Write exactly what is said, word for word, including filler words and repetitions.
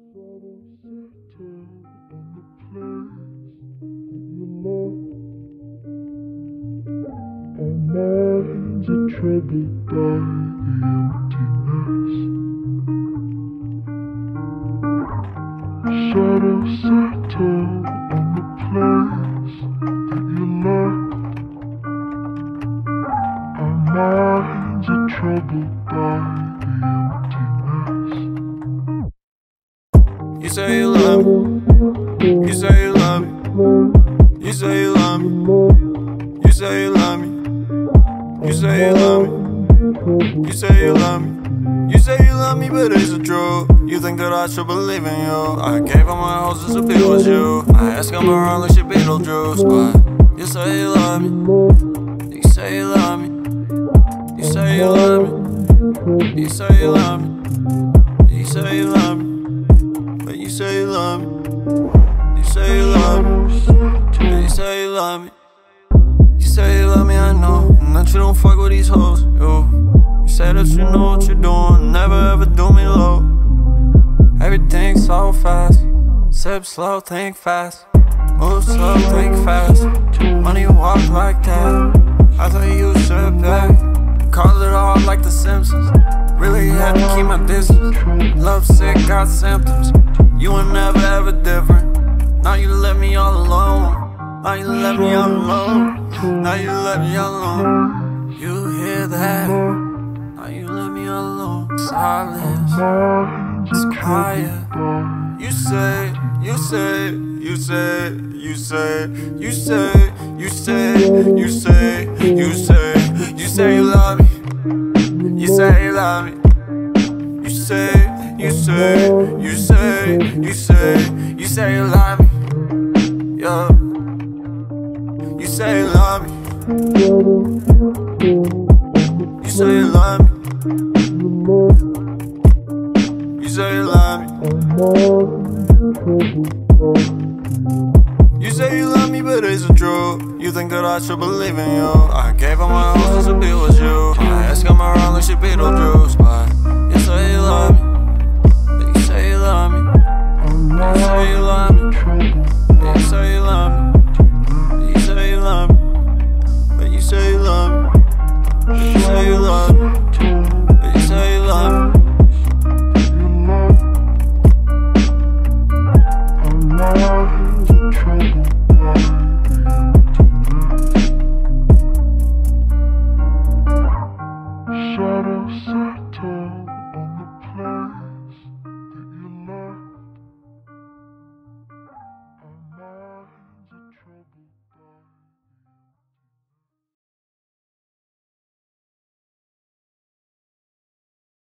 Minds are troubled by the emptiness. Shadows settle on the place that you left. Our minds are troubled by the emptiness. You say you love me. You say you love me. You say you love me. You say you love me. You say you love me. You say you love me. You say you love me, but is it true? You think that I should believe in you? I gave up my hopes to be with you. I ask him around like she Beetlejuice, but you say you love me. You say you love me. You say you love me. You say you love me. You say you love me. But you say you love me. You say you love me. You say you love me. You say you love me, I know, and that you don't fuck with these hoes, yo. You say that you know what you're doing, never ever do me low. Everything so fast, sip slow, think fast. Move slow, think fast. Money walk like that, I thought you sit back. Call it all like the Simpsons, really had to keep my distance. Love sick, got symptoms, you were never ever different. Now you left me all alone. Now you left me all alone. Now you left me all alone. You hear that? Now you left me all alone. Silence, it's quiet. You say, you say, you say, you say, you say, you say, you say, you say, you say you love me. You say you love me. You say, you say, you say, you say, you say you love me. Yeah. You say you love me. You say you love me. You say you love me. You say you love me, but is it true? You think that I should believe in you? I gave up my hopes to be with you. I ask him around like she Beetlejuice, but you say you love me.